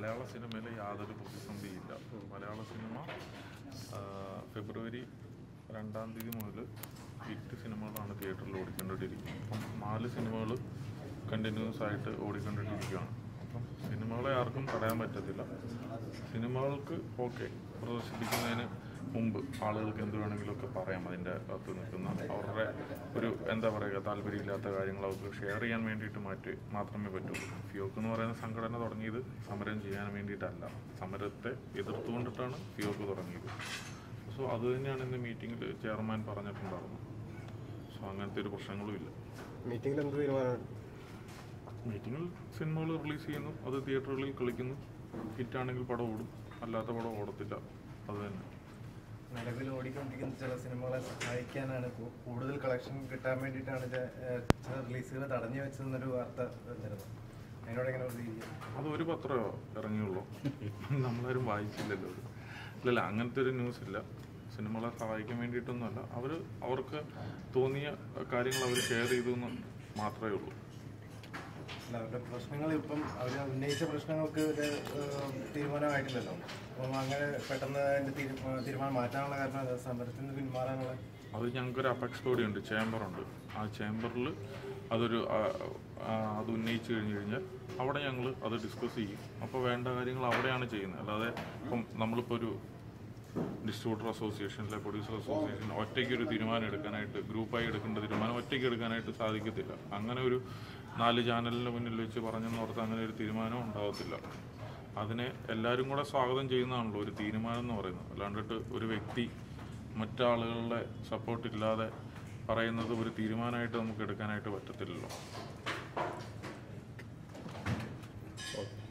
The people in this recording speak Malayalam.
മലയാള സിനിമയിൽ യാതൊരു പ്രതിസന്ധിയില്ല. മലയാള സിനിമ ഫെബ്രുവരി 2-ാം തീയതി മുതൽ 8 സിനിമകളാണ് തിയേറ്ററിൽ ഓടിക്കൊണ്ടിരിക്കുന്നത്. അപ്പം 4 സിനിമകൾ കണ്ടിന്യൂസ് ആയിട്ട് ഓടിക്കൊണ്ടിരിക്കുകയാണ്. അപ്പം സിനിമകളെ ആർക്കും തടയാൻ പറ്റത്തില്ല. സിനിമകൾക്ക് പ്രദർശിപ്പിക്കുന്നതിന് മുമ്പ് ആളുകൾക്ക് എന്ത് വേണമെങ്കിലുമൊക്കെ പറയാം. അതിൻ്റെ അകത്ത് നിൽക്കുന്ന അവരുടെ ഒരു താല്പര്യമില്ലാത്ത കാര്യങ്ങൾ അവർക്ക് ഷെയർ ചെയ്യാൻ വേണ്ടിയിട്ട് മാത്രമേ പറ്റുള്ളൂ. ഫിയോക്ക് എന്ന് പറയുന്ന സംഘടന തുടങ്ങിയത് സമരം ചെയ്യാൻ വേണ്ടിയിട്ടല്ല, സമരത്തെ എതിർത്തുകൊണ്ടിട്ടാണ് ഫിയോക്ക് തുടങ്ങിയത്. സോ അത് തന്നെയാണ് ഇന്ന് മീറ്റിങ്ങിൽ ചെയർമാൻ പറഞ്ഞിട്ടുണ്ടായിരുന്നത്. സോ അങ്ങനത്തെ ഒരു പ്രശ്നങ്ങളും ഇല്ല. മീറ്റിങ്ങിൽ എന്ത് തീരുമാനമാണ്? മീറ്റിങ്ങിൽ സിനിമകൾ റിലീസ് ചെയ്യുന്നു, അത് തിയേറ്ററുകളിൽ കളിക്കുന്നു. ഹിറ്റാണെങ്കിൽ പടം ഓടും, അല്ലാത്ത പടം ഓടത്തില്ല. അത് തന്നെ. നിലവിൽ ഓടിക്കൊണ്ടിരിക്കുന്ന ചില സിനിമകളെ സഹായിക്കാനാണ്, കൂടുതൽ കളക്ഷൻ കിട്ടാൻ വേണ്ടിയിട്ടാണ് ചില റിലീസുകൾ തടഞ്ഞു വെച്ചതെന്നൊരു വാർത്ത വരുന്നത്. അതിനോട് എങ്ങനെ പ്രതികരിക്കും? അത് ഒരു പത്രമോ ഇറങ്ങിയുള്ളൂ, നമ്മളാരും വായിച്ചില്ലല്ലോ. ഇല്ലല്ല, അങ്ങനത്തെ ഒരു ന്യൂസ് ഇല്ല. സിനിമകളെ സഹായിക്കാൻ വേണ്ടിയിട്ടൊന്നുമല്ല, അവർക്ക് തോന്നിയ കാര്യങ്ങൾ അവർ ഷെയർ ചെയ്തു എന്ന് മാത്രമേ ഉള്ളൂ. അവരുടെ പ്രശ്നങ്ങൾ ഇപ്പം അവർ ഉന്നയിച്ച പ്രശ്നങ്ങൾക്ക് ഒരു തീരുമാനമായിട്ടില്ലല്ലോ. അപ്പം അങ്ങനെ പെട്ടെന്ന് അതിൻ്റെ തീരുമാനം മാറ്റാനുള്ള കാരണം സമരത്തിൽ നിന്ന് പിന്മാറാനുള്ള അത് ഞങ്ങൾക്കൊരു അപെക്സ് ബോഡി ഉണ്ട്, ചേംബറുണ്ട്. ആ ചേംബറിൽ അത് ഉന്നയിച്ചു കഴിഞ്ഞാൽ അവിടെ ഞങ്ങൾ അത് ഡിസ്കസ് ചെയ്യും. അപ്പോൾ വേണ്ട കാര്യങ്ങൾ അവിടെയാണ് ചെയ്യുന്നത്. അല്ലാതെ ഇപ്പം നമ്മളിപ്പോൾ ഒരു ഡിസ്ട്രിബ്യൂട്ടർ അസോസിയേഷനിലെ പ്രൊഡ്യൂസർ അസോസിയേഷൻ ഒറ്റയ്ക്ക് ഒരു തീരുമാനം എടുക്കാനായിട്ട്, ഗ്രൂപ്പായി എടുക്കേണ്ട തീരുമാനം ഒറ്റയ്ക്ക് എടുക്കാനായിട്ട് സാധിക്കത്തില്ല. അങ്ങനെ ഒരു 4 ചാനലിന് മുന്നിൽ വെച്ച് പറഞ്ഞെന്ന് ഓർത്ത് അങ്ങനെ ഒരു തീരുമാനം ഉണ്ടാകത്തില്ല. അതിനെ എല്ലാവരും കൂടെ സ്വാഗതം ചെയ്യുന്നതാണല്ലോ ഒരു തീരുമാനം എന്ന് പറയുന്നത്. അല്ലാണ്ടിട്ട് ഒരു വ്യക്തി മറ്റാളുകളുടെ സപ്പോർട്ടില്ലാതെ പറയുന്നത് ഒരു തീരുമാനമായിട്ട് നമുക്ക് എടുക്കാനായിട്ട് പറ്റത്തില്ലല്ലോ.